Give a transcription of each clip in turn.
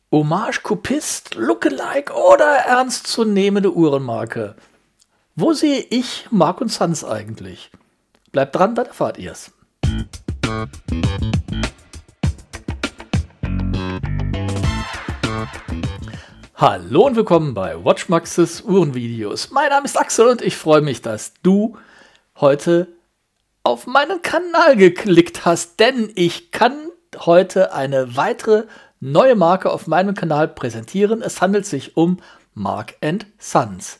Hommage, Kopist, Lookalike oder ernstzunehmende Uhrenmarke? Wo sehe ich Mark & Sons eigentlich? Bleibt dran, dann erfahrt ihr's. Hallo und willkommen bei Watchmaxes Uhrenvideos. Mein Name ist Axel und ich freue mich, dass du heute auf meinen Kanal geklickt hast, denn ich kann heute eine weitere neue Marke auf meinem Kanal präsentieren. Es handelt sich um Mark & Sons.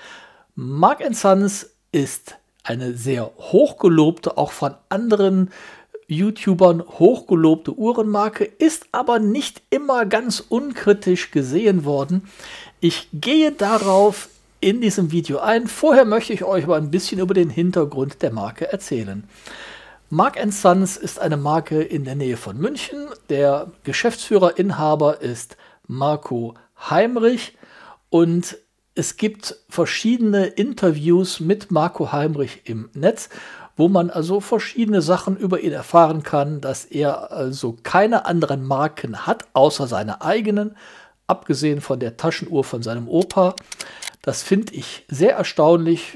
Mark & Sons ist eine sehr hochgelobte, auch von anderen YouTubern hochgelobte Uhrenmarke, ist aber nicht immer ganz unkritisch gesehen worden. Ich gehe darauf in diesem Video ein. Vorher möchte ich euch aber ein bisschen über den Hintergrund der Marke erzählen. Mark & Sons ist eine Marke in der Nähe von München. Der Geschäftsführer, Inhaber ist Marco Heimrich und es gibt verschiedene Interviews mit Marco Heimrich im Netz, wo man also verschiedene Sachen über ihn erfahren kann, dass er also keine anderen Marken hat, außer seine eigenen, abgesehen von der Taschenuhr von seinem Opa. Das finde ich sehr erstaunlich,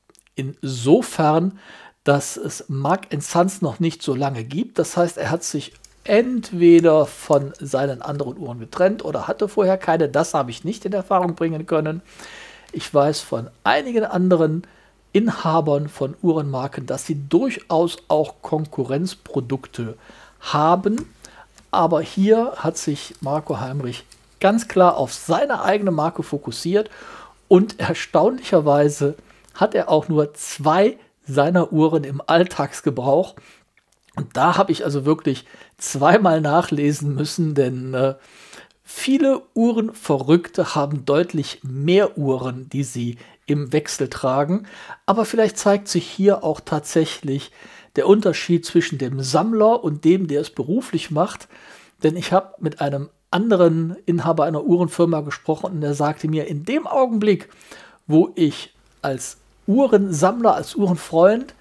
insofern, dass es Mark & Sons noch nicht so lange gibt. Das heißt, er hat sich entweder von seinen anderen Uhren getrennt oder hatte vorher keine. Das habe ich nicht in Erfahrung bringen können. Ich weiß von einigen anderen Inhabern von Uhrenmarken, dass sie durchaus auch Konkurrenzprodukte haben. Aber hier hat sich Marco Heimrich ganz klar auf seine eigene Marke fokussiert und erstaunlicherweise hat er auch nur 2 seiner Uhren im Alltagsgebrauch. Und da habe ich also wirklich zweimal nachlesen müssen, denn viele Uhrenverrückte haben deutlich mehr Uhren, die sie im Wechsel tragen. Aber vielleicht zeigt sich hier auch tatsächlich der Unterschied zwischen dem Sammler und dem, der es beruflich macht. Denn ich habe mit einem anderen Inhaber einer Uhrenfirma gesprochen und der sagte mir, in dem Augenblick, wo ich als Uhrensammler, als Uhrenfreund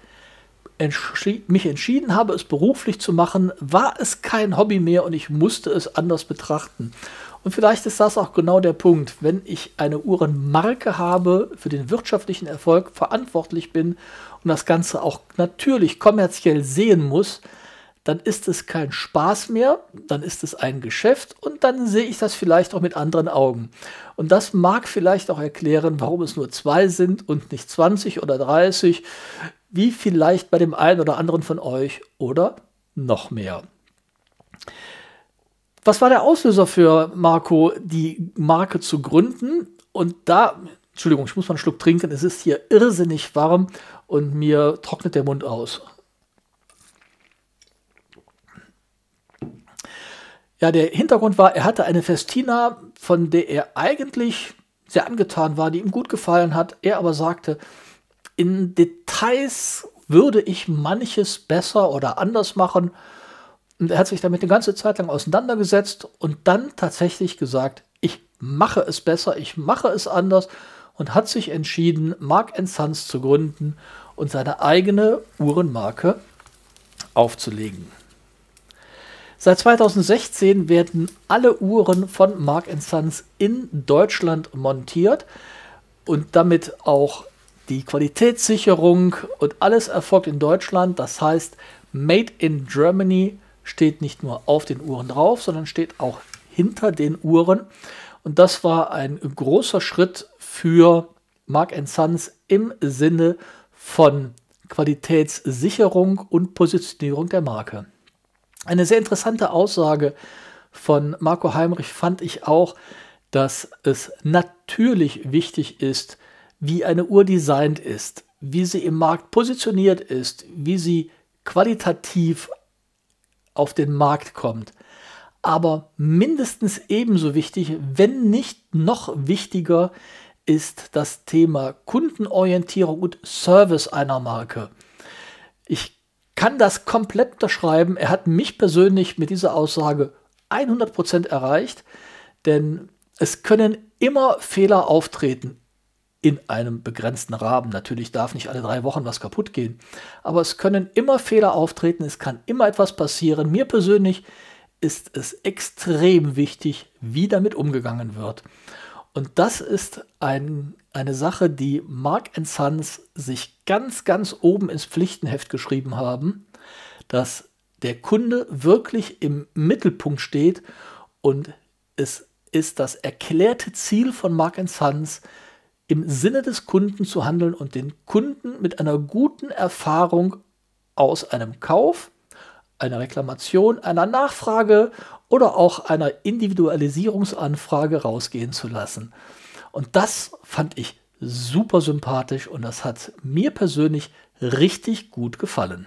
mich entschieden habe, es beruflich zu machen, war es kein Hobby mehr und ich musste es anders betrachten. Und vielleicht ist das auch genau der Punkt, wenn ich eine Uhrenmarke habe, für den wirtschaftlichen Erfolg verantwortlich bin und das Ganze auch natürlich kommerziell sehen muss, dann ist es kein Spaß mehr, dann ist es ein Geschäft und dann sehe ich das vielleicht auch mit anderen Augen. Und das mag vielleicht auch erklären, warum es nur 2 sind und nicht 20 oder 30, wie vielleicht bei dem einen oder anderen von euch oder noch mehr. Was war der Auslöser für Marco, die Marke zu gründen? Und da, Entschuldigung, ich muss mal einen Schluck trinken, es ist hier irrsinnig warm und mir trocknet der Mund aus. Ja, der Hintergrund war, er hatte eine Festina, von der er eigentlich sehr angetan war, die ihm gut gefallen hat. Er aber sagte, in Details würde ich manches besser oder anders machen. Und er hat sich damit eine ganze Zeit lang auseinandergesetzt und dann tatsächlich gesagt, ich mache es besser, ich mache es anders und hat sich entschieden, Mark & Sons zu gründen und seine eigene Uhrenmarke aufzulegen. Seit 2016 werden alle Uhren von Mark & Sons in Deutschland montiert und damit auch die Qualitätssicherung und alles erfolgt in Deutschland. Das heißt, Made in Germany steht nicht nur auf den Uhren drauf, sondern steht auch hinter den Uhren. Und das war ein großer Schritt für Mark & Sons im Sinne von Qualitätssicherung und Positionierung der Marke. Eine sehr interessante Aussage von Marco Heimrich fand ich auch, dass es natürlich wichtig ist, wie eine Uhr designt ist, wie sie im Markt positioniert ist, wie sie qualitativ auf den Markt kommt. Aber mindestens ebenso wichtig, wenn nicht noch wichtiger, ist das Thema Kundenorientierung und Service einer Marke. Ich kann das komplett unterschreiben. Er hat mich persönlich mit dieser Aussage 100% erreicht, denn es können immer Fehler auftreten in einem begrenzten Rahmen. Natürlich darf nicht alle 3 Wochen was kaputt gehen, aber es können immer Fehler auftreten, es kann immer etwas passieren. Mir persönlich ist es extrem wichtig, wie damit umgegangen wird. Und das ist eine Sache, die Mark & Sons sich ganz, ganz oben ins Pflichtenheft geschrieben haben, dass der Kunde wirklich im Mittelpunkt steht und es ist das erklärte Ziel von Mark & Sons, im Sinne des Kunden zu handeln und den Kunden mit einer guten Erfahrung aus einem Kauf, einer Reklamation, einer Nachfrage oder auch einer Individualisierungsanfrage rausgehen zu lassen. Und das fand ich super sympathisch und das hat mir persönlich richtig gut gefallen.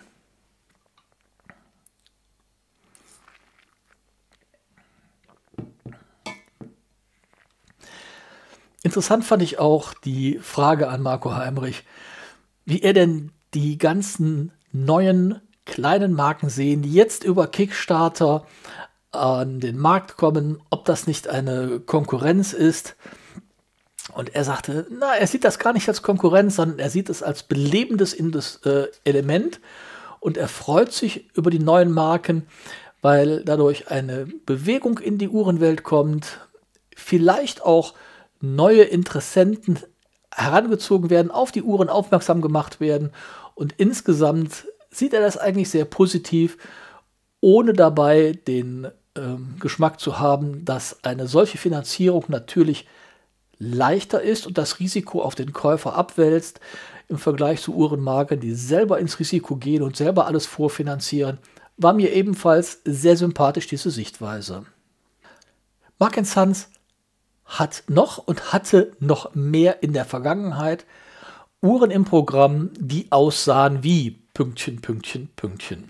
Interessant fand ich auch die Frage an Marco Heimrich, wie er denn die ganzen neuen kleinen Marken sehen, die jetzt über Kickstarter an den Markt kommen, ob das nicht eine Konkurrenz ist. Und er sagte, na, er sieht das gar nicht als Konkurrenz, sondern er sieht es als belebendes Element und er freut sich über die neuen Marken, weil dadurch eine Bewegung in die Uhrenwelt kommt, vielleicht auch neue Interessenten herangezogen werden, auf die Uhren aufmerksam gemacht werden und insgesamt sieht er das eigentlich sehr positiv, ohne dabei den Geschmack zu haben, dass eine solche Finanzierung natürlich leichter ist und das Risiko auf den Käufer abwälzt im Vergleich zu Uhrenmarken, die selber ins Risiko gehen und selber alles vorfinanzieren, war mir ebenfalls sehr sympathisch, diese Sichtweise. Mark & Sons hat noch und hatte noch mehr in der Vergangenheit Uhren im Programm, die aussahen wie Pünktchen, Pünktchen, Pünktchen.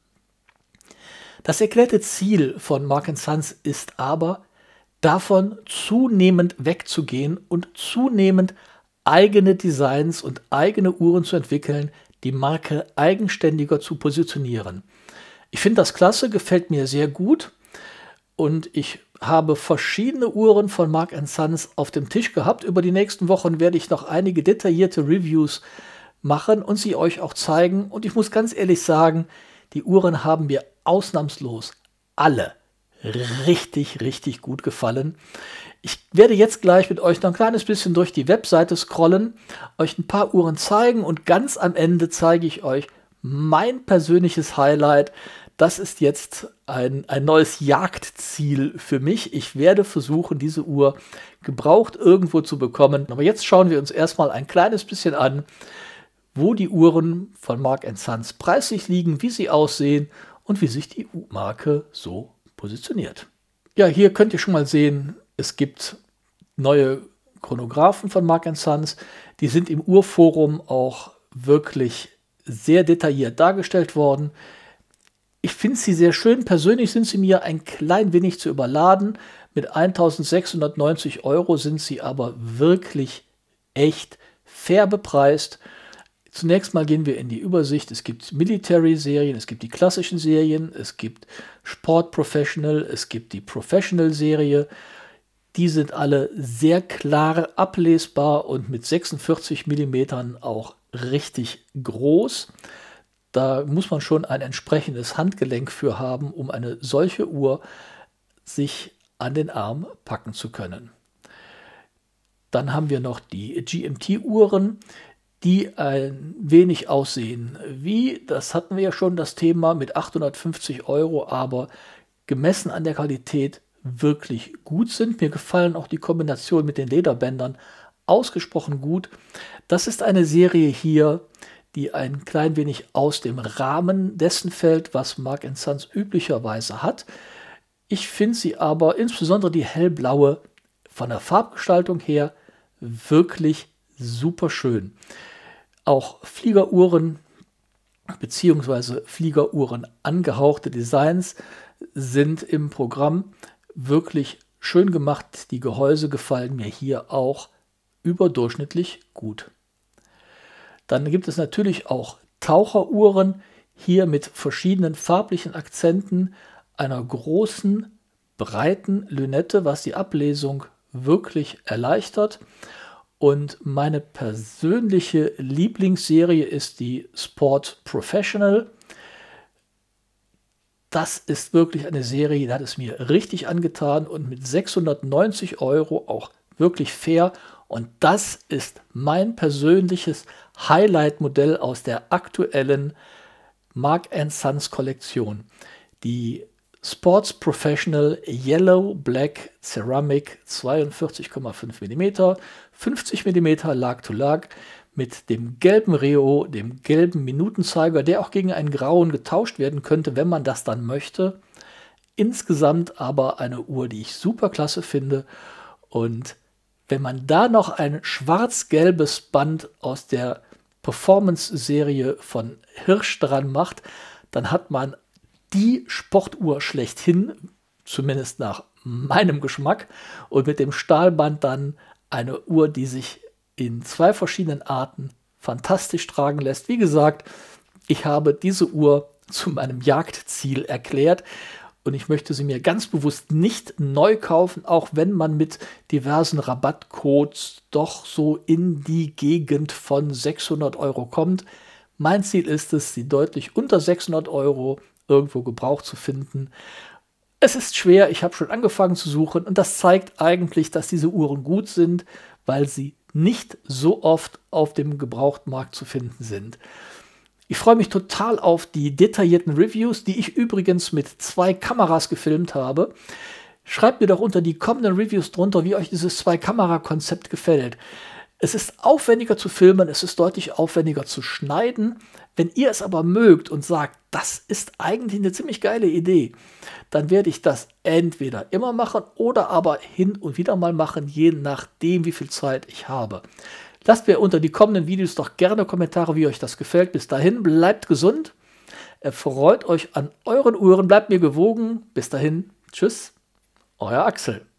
Das erklärte Ziel von Mark & Sons ist aber, davon zunehmend wegzugehen und zunehmend eigene Designs und eigene Uhren zu entwickeln, die Marke eigenständiger zu positionieren. Ich finde das klasse, gefällt mir sehr gut und ich habe verschiedene Uhren von Mark & Sons auf dem Tisch gehabt. Über die nächsten Wochen werde ich noch einige detaillierte Reviews machen und sie euch auch zeigen. Und ich muss ganz ehrlich sagen, die Uhren haben mir ausnahmslos alle richtig, richtig gut gefallen. Ich werde jetzt gleich mit euch noch ein kleines bisschen durch die Webseite scrollen, euch ein paar Uhren zeigen und ganz am Ende zeige ich euch mein persönliches Highlight. Das ist jetzt ein neues Jagdziel für mich. Ich werde versuchen, diese Uhr gebraucht irgendwo zu bekommen. Aber jetzt schauen wir uns erstmal ein kleines bisschen an, wo die Uhren von Mark & Sons preislich liegen, wie sie aussehen und wie sich die Marke so positioniert. Ja, hier könnt ihr schon mal sehen, es gibt neue Chronographen von Mark & Sons. Die sind im Uhrforum auch wirklich sehr detailliert dargestellt worden. Ich finde sie sehr schön. Persönlich sind sie mir ein klein wenig zu überladen. Mit 1.690 € sind sie aber wirklich echt fair bepreist. Zunächst mal gehen wir in die Übersicht. Es gibt Military-Serien, es gibt die klassischen Serien, es gibt Sport Professional, es gibt die Professional-Serie. Die sind alle sehr klar ablesbar und mit 46 mm auch richtig groß. Da muss man schon ein entsprechendes Handgelenk für haben, um eine solche Uhr sich an den Arm packen zu können. Dann haben wir noch die GMT-Uhren, die ein wenig aussehen wie, das hatten wir ja schon, das Thema mit 850 €, aber gemessen an der Qualität wirklich gut sind. Mir gefallen auch die Kombination mit den Lederbändern ausgesprochen gut. Das ist eine Serie hier, die ein klein wenig aus dem Rahmen dessen fällt, was Mark & Sons üblicherweise hat. Ich finde sie aber, insbesondere die hellblaue, von der Farbgestaltung her wirklich super schön. Auch Fliegeruhren bzw. Fliegeruhren angehauchte Designs sind im Programm wirklich schön gemacht. Die Gehäuse gefallen mir hier auch überdurchschnittlich gut. Dann gibt es natürlich auch Taucheruhren, hier mit verschiedenen farblichen Akzenten, einer großen, breiten Lünette, was die Ablesung wirklich erleichtert. Und meine persönliche Lieblingsserie ist die Sport Professional. das ist wirklich eine Serie, die hat es mir richtig angetan und mit 690 € auch wirklich fair. Und das ist mein persönliches Highlight-Modell aus der aktuellen Mark & Sons Kollektion. Die Sports Professional Yellow Black Ceramic 42,5 mm, 50 mm Lag-to-Lag mit dem gelben Reo, dem gelben Minutenzeiger, der auch gegen einen grauen getauscht werden könnte, wenn man das dann möchte. Insgesamt aber eine Uhr, die ich super klasse finde. Und wenn man da noch ein schwarz-gelbes Band aus der Performance-Serie von Hirsch dran macht, dann hat man die Sportuhr schlechthin, zumindest nach meinem Geschmack, und mit dem Stahlband dann eine Uhr, die sich in 2 verschiedenen Arten fantastisch tragen lässt. Wie gesagt, ich habe diese Uhr zu meinem Jagdziel erklärt und ich möchte sie mir ganz bewusst nicht neu kaufen, auch wenn man mit diversen Rabattcodes doch so in die Gegend von 600 € kommt. Mein Ziel ist es, sie deutlich unter 600 € irgendwo gebraucht zu finden. Es ist schwer, ich habe schon angefangen zu suchen und das zeigt eigentlich, dass diese Uhren gut sind, weil sie nicht so oft auf dem Gebrauchtmarkt zu finden sind. Ich freue mich total auf die detaillierten Reviews, die ich übrigens mit 2 Kameras gefilmt habe. Schreibt mir doch unter die kommenden Reviews drunter, wie euch dieses 2-Kamera-Konzept gefällt. Es ist aufwendiger zu filmen, es ist deutlich aufwendiger zu schneiden. Wenn ihr es aber mögt und sagt, das ist eigentlich eine ziemlich geile Idee, dann werde ich das entweder immer machen oder aber hin und wieder mal machen, je nachdem, wie viel Zeit ich habe. Lasst mir unter die kommenden Videos doch gerne Kommentare, wie euch das gefällt. Bis dahin, bleibt gesund, erfreut euch an euren Uhren, bleibt mir gewogen. Bis dahin, tschüss, euer Axel.